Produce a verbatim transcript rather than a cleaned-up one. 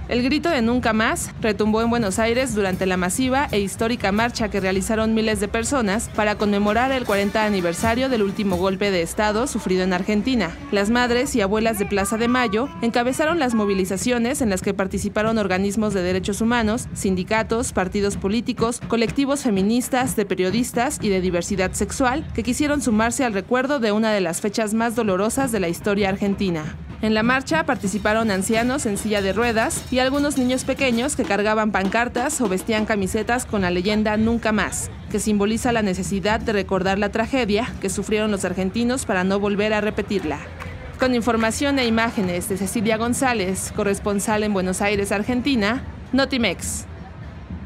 El grito de Nunca Más retumbó en Buenos Aires durante la masiva e histórica marcha que realizaron miles de personas para conmemorar el cuarenta aniversario del último golpe de Estado sufrido en Argentina. Las madres y abuelas de Plaza de Mayo encabezaron las movilizaciones en las que participaron organismos de derechos humanos, sindicatos, partidos políticos, colectivos feministas, de periodistas y de diversidad sexual que quisieron sumarse al recuerdo de una de las fechas más dolorosas de la historia argentina. En la marcha participaron ancianos en silla de ruedas y algunos niños pequeños que cargaban pancartas o vestían camisetas con la leyenda Nunca Más, que simboliza la necesidad de recordar la tragedia que sufrieron los argentinos para no volver a repetirla. Con información e imágenes de Cecilia González, corresponsal en Buenos Aires, Argentina, Notimex.